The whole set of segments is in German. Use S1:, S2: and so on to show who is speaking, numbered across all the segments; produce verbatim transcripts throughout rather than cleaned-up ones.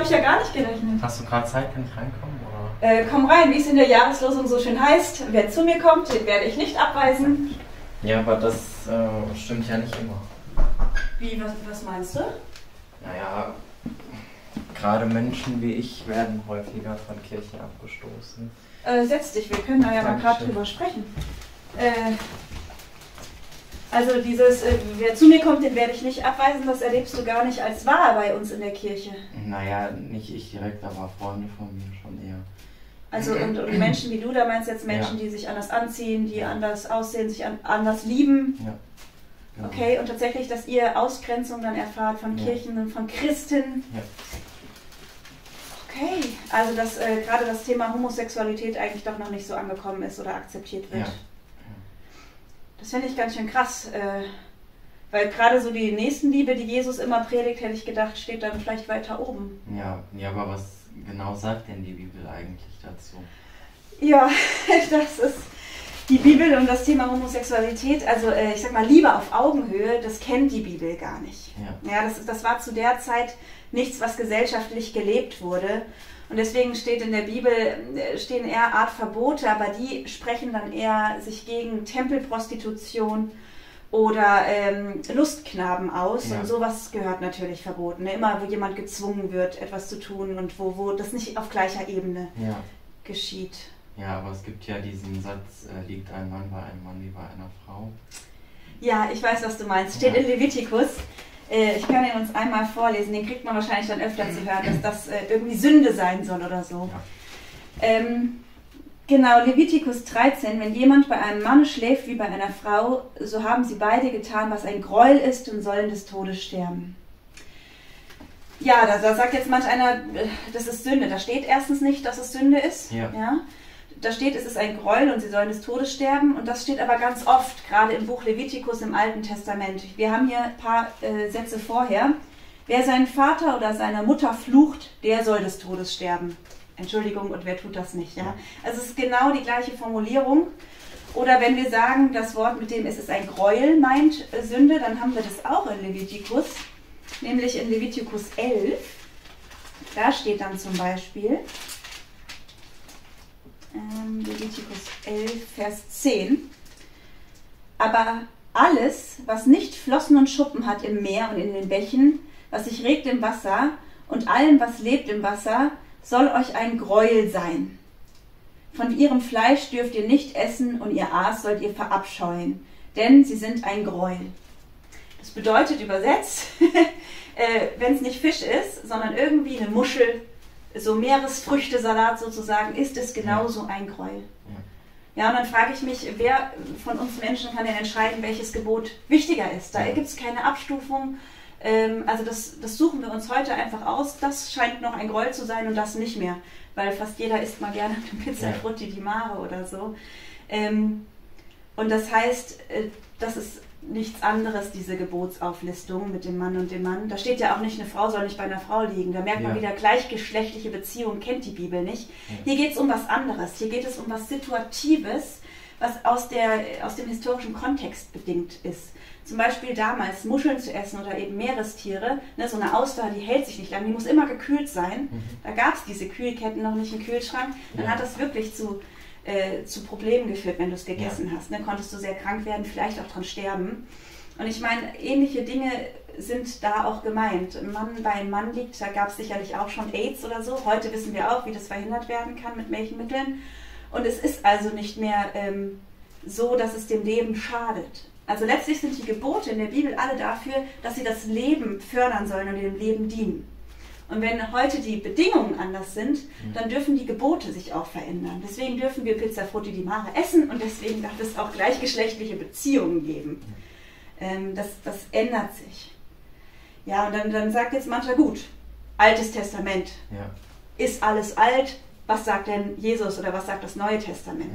S1: ich ja gar nicht gerechnet.
S2: Hast du gerade Zeit? Kann ich reinkommen? Oder?
S1: Äh, komm rein, wie es in der Jahreslosung so schön heißt. Wer zu mir kommt, den werde ich nicht abweisen.
S2: Ja, aber das äh, stimmt ja nicht immer.
S1: Wie, was, was meinst du?
S2: Naja, gerade Menschen wie ich werden häufiger von Kirchen abgestoßen.
S1: Äh, setz dich, wir können da ja mal gerade drüber sprechen. Äh, also dieses, äh, wer zu mir kommt, den werde ich nicht abweisen, das erlebst du gar nicht als wahr bei uns in der Kirche.
S2: Naja, nicht ich direkt, aber Freunde von mir schon eher.
S1: Also und, und Menschen wie du, da meinst du jetzt Menschen, ja. die sich anders anziehen, die anders aussehen, sich an, anders lieben.
S2: Ja. Genau.
S1: Okay, und tatsächlich, dass ihr Ausgrenzung dann erfahrt von
S2: ja.
S1: Kirchen und von Christen.
S2: Ja.
S1: Okay, also dass äh, gerade das Thema Homosexualität eigentlich doch noch nicht so angekommen ist oder akzeptiert wird.
S2: Ja.
S1: Das finde ich ganz schön krass, äh, weil gerade so die Nächstenliebe, die Jesus immer predigt, hätte ich gedacht, steht dann vielleicht weiter oben.
S2: Ja, ja, aber was genau sagt denn die Bibel eigentlich dazu?
S1: Ja, das ist die Bibel und das Thema Homosexualität, also äh, ich sag mal Liebe auf Augenhöhe, das kennt die Bibel gar nicht.
S2: Ja,
S1: ja das, das war zu der Zeit nichts, was gesellschaftlich gelebt wurde. Und deswegen steht in der Bibel, stehen eher Art Verbote, aber die sprechen dann eher sich gegen Tempelprostitution oder ähm, Lustknaben aus.
S2: ja.
S1: Und sowas gehört natürlich verboten. Ne? Immer, wo jemand gezwungen wird, etwas zu tun und wo, wo das nicht auf gleicher Ebene
S2: ja.
S1: geschieht.
S2: Ja, aber es gibt ja diesen Satz, äh, liegt ein Mann bei einem Mann wie bei einer Frau.
S1: Ja, ich weiß, was du meinst. Steht
S2: ja.
S1: in Levitikus. Äh, ich kann ihn uns einmal vorlesen. Den kriegt man wahrscheinlich dann öfter zu hören, dass das äh, irgendwie Sünde sein soll oder so.
S2: Ja.
S1: Ähm, genau, Levitikus dreizehn. Wenn jemand bei einem Mann schläft wie bei einer Frau, so haben sie beide getan, was ein Gräuel ist und sollen des Todes sterben. Ja, da, da sagt jetzt manch einer, das ist Sünde. Da steht erstens nicht, dass es Sünde ist.
S2: Ja.
S1: Ja? Da steht, es ist ein Gräuel und sie sollen des Todes sterben. Und das steht aber ganz oft, gerade im Buch Levitikus im Alten Testament. Wir haben hier ein paar äh, Sätze vorher. Wer seinen Vater oder seine Mutter flucht, der soll des Todes sterben. Entschuldigung, und wer tut das nicht? Ja? Also es ist genau die gleiche Formulierung. Oder wenn wir sagen, das Wort, mit dem es ist ein Gräuel meint äh, Sünde, dann haben wir das auch in Levitikus. Nämlich in Levitikus elf. Da steht dann zum Beispiel... Levitikus elf, Vers zehn. Aber alles, was nicht Flossen und Schuppen hat im Meer und in den Bächen, was sich regt im Wasser und allem, was lebt im Wasser, soll euch ein Gräuel sein. Von ihrem Fleisch dürft ihr nicht essen und ihr Aas sollt ihr verabscheuen, denn sie sind ein Gräuel. Das bedeutet übersetzt, äh, wenn es nicht Fisch ist, sondern irgendwie eine Muschel, so Meeresfrüchtesalat sozusagen, ist es genauso ein Gräuel. Ja. ja, und dann frage ich mich, wer von uns Menschen kann denn entscheiden, welches Gebot wichtiger ist? Da gibt es keine Abstufung. Ähm, also das, das suchen wir uns heute einfach aus. Das scheint noch ein Gräuel zu sein und das nicht mehr. Weil fast jeder isst mal gerne eine Pizza
S2: ja.
S1: Frutti di Mare oder so. Ähm, und das heißt, äh, das ist nichts anderes, diese Gebotsauflistung mit dem Mann und dem Mann. Da steht ja auch nicht, eine Frau soll nicht bei einer Frau liegen. Da merkt man
S2: ja.
S1: wieder, gleichgeschlechtliche Beziehungen kennt die Bibel nicht. Ja. Hier geht es um was anderes. Hier geht es um was Situatives, was aus, der, aus dem historischen Kontext bedingt ist. Zum Beispiel damals Muscheln zu essen oder eben Meerestiere. Ne, so eine Auster, die hält sich nicht lang, die muss immer gekühlt sein. Mhm. Da gab es diese Kühlketten noch nicht im Kühlschrank. Dann ja. hat das wirklich zu... Äh, zu Problemen geführt, wenn du es gegessen ja. hast. Dann konntest du sehr krank werden, vielleicht auch dran sterben. Und ich meine, ähnliche Dinge sind da auch gemeint. Ein Mann bei einem Mann liegt, da gab es sicherlich auch schon AIDS oder so. Heute wissen wir auch, wie das verhindert werden kann mit welchen Mitteln. Und es ist also nicht mehr ähm, so, dass es dem Leben schadet. Also letztlich sind die Gebote in der Bibel alle dafür, dass sie das Leben fördern sollen und dem Leben dienen. Und wenn heute die Bedingungen anders sind, dann dürfen die Gebote sich auch verändern. Deswegen dürfen wir Pizza Frutti di Mare essen und deswegen darf es auch gleichgeschlechtliche Beziehungen geben. Ähm, das, das ändert sich. Ja, und dann, dann sagt jetzt mancher, gut, Altes Testament,
S2: ja.
S1: ist alles alt, was sagt denn Jesus oder was sagt das Neue Testament?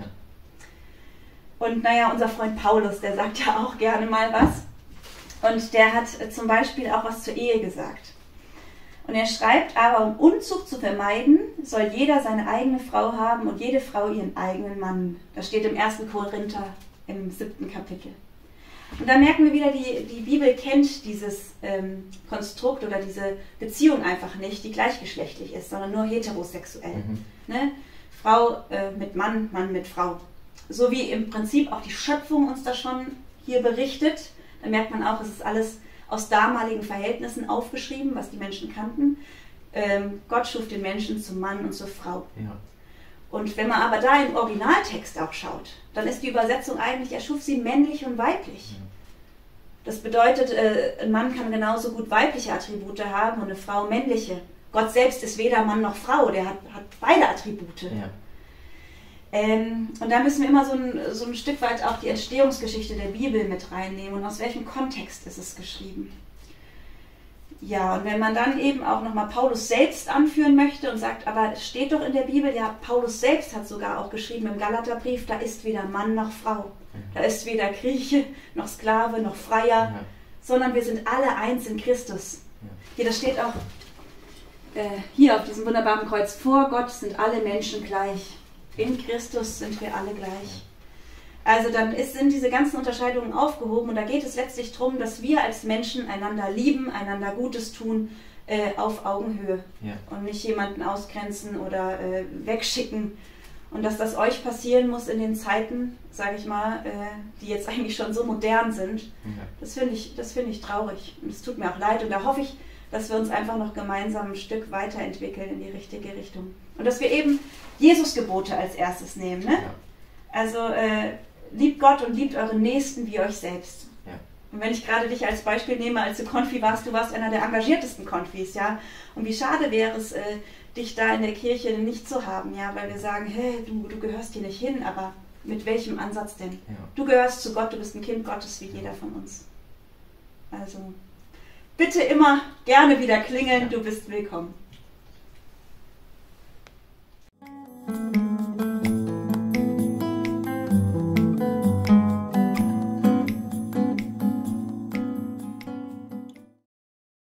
S1: Ja. Und naja, unser Freund Paulus, der sagt ja auch gerne mal was. Und der hat zum Beispiel auch was zur Ehe gesagt. Und er schreibt, aber um Unzucht zu vermeiden, soll jeder seine eigene Frau haben und jede Frau ihren eigenen Mann. Das steht im ersten Korinther im siebten Kapitel. Und da merken wir wieder, die, die Bibel kennt dieses ähm, Konstrukt oder diese Beziehung einfach nicht, die gleichgeschlechtlich ist, sondern nur heterosexuell. Mhm. Ne? Frau äh, mit Mann, Mann mit Frau. So wie im Prinzip auch die Schöpfung uns das schon hier berichtet. Da merkt man auch, es ist alles aus damaligen Verhältnissen aufgeschrieben, was die Menschen kannten. Ähm, Gott schuf den Menschen zum Mann und zur Frau. Ja. Und wenn man aber da im Originaltext auch schaut, dann ist die Übersetzung eigentlich, er schuf sie männlich und weiblich. Ja. Das bedeutet, äh, ein Mann kann genauso gut weibliche Attribute haben und eine Frau männliche. Gott selbst ist weder Mann noch Frau, der hat, hat beide Attribute. Ja. Ähm, und da müssen wir immer so ein, so ein Stück weit auch die Entstehungsgeschichte der Bibel mit reinnehmen und aus welchem Kontext ist es geschrieben. Ja, und wenn man dann eben auch nochmal Paulus selbst anführen möchte und sagt, aber es steht doch in der Bibel, ja, Paulus selbst hat sogar auch geschrieben im Galaterbrief, da ist weder Mann noch Frau, da ist weder Grieche noch Sklave noch Freier, ja. sondern wir sind alle eins in Christus. Ja. Hier, das steht auch äh, hier auf diesem wunderbaren Kreuz, vor Gott sind alle Menschen gleich. In Christus sind wir alle gleich. Also dann ist, sind diese ganzen Unterscheidungen aufgehoben und da geht es letztlich darum, dass wir als Menschen einander lieben, einander Gutes tun, äh, auf Augenhöhe ja. und nicht jemanden ausgrenzen oder äh, wegschicken. Und dass das euch passieren muss in den Zeiten, sage ich mal, äh, die jetzt eigentlich schon so modern sind, ja. das finde ich, das finde ich traurig. Und es tut mir auch leid und da hoffe ich, dass wir uns einfach noch gemeinsam ein Stück weiterentwickeln in die richtige Richtung. Und dass wir eben Jesus-Gebote als erstes nehmen. Ne? Ja. Also äh, liebt Gott und liebt euren Nächsten wie euch selbst. Ja. Und wenn ich gerade dich als Beispiel nehme, als du Konfi warst, du warst einer der engagiertesten Konfis, ja. Und wie schade wäre es, äh, dich da in der Kirche nicht zu haben, ja, weil wir sagen, hey, du, du gehörst hier nicht hin, aber mit welchem Ansatz denn? Ja. Du gehörst zu Gott, du bist ein Kind Gottes wie jeder von uns. Also bitte immer gerne wieder klingeln, ja. du bist willkommen.